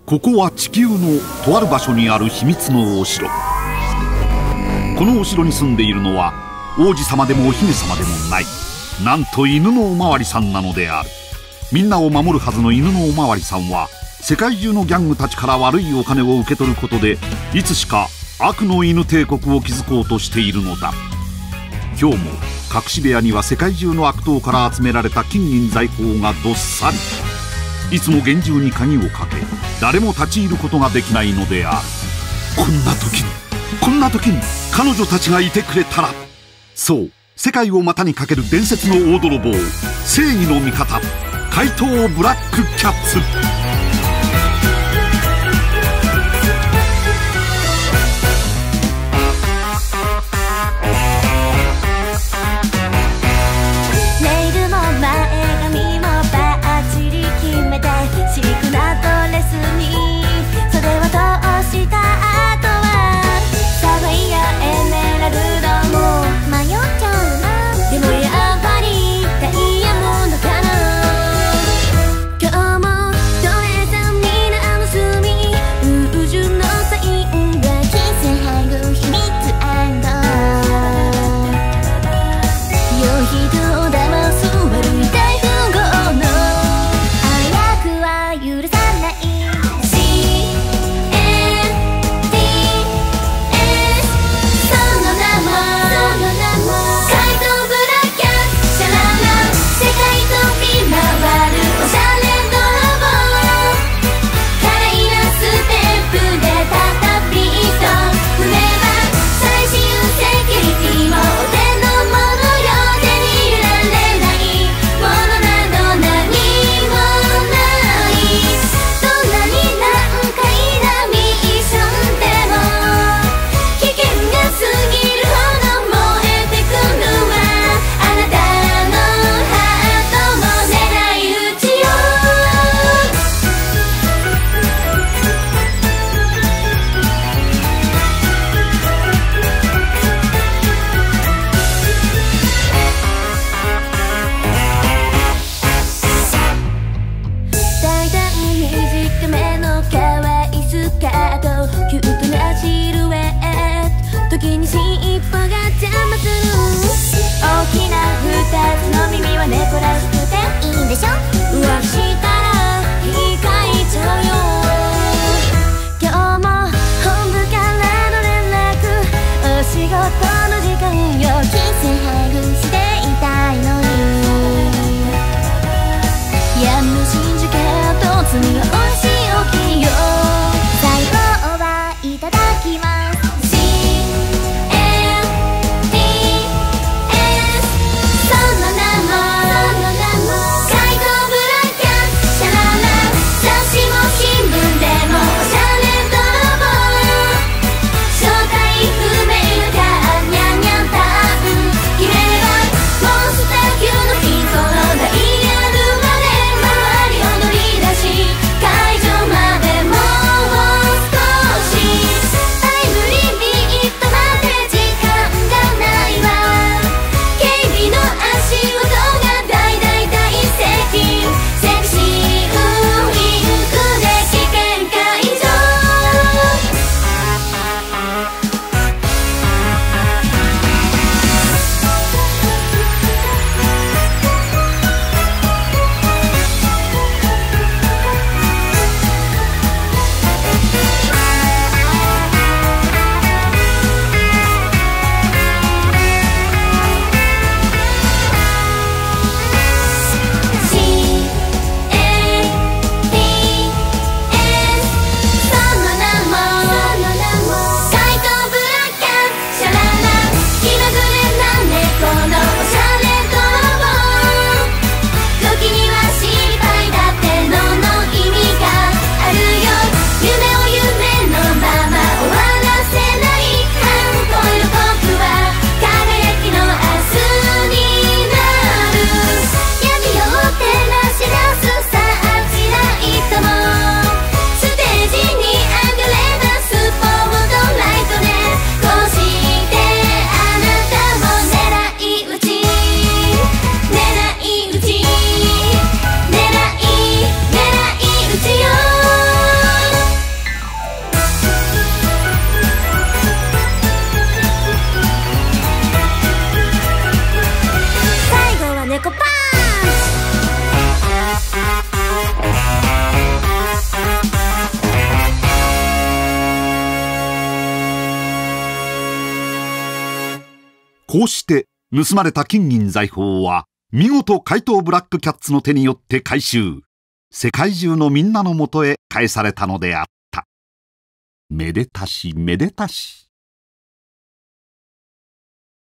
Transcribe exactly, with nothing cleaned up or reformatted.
ここは地球のとある場所にある秘密のお城。このお城に住んでいるのは王子様でもお姫様でもない、なんと犬のおまわりさんなのである。みんなを守るはずの犬のおまわりさんは世界中のギャングたちから悪いお金を受け取ることでいつしか悪の犬帝国を築こうとしているのだ。今日も隠し部屋には世界中の悪党から集められた金銀財宝がどっさり。いつも厳重に鍵をかけ誰も立ち入ることができないのである。こんな時にこんな時に彼女たちがいてくれたら。そう、世界を股にかける伝説の大泥棒、正義の味方、怪盗ブラックキャッツ。 「 こうして盗まれた金銀財宝は見事怪盗ブラックキャッツの手によって回収、世界中のみんなのもとへ返されたのであった。めでたしめでたし。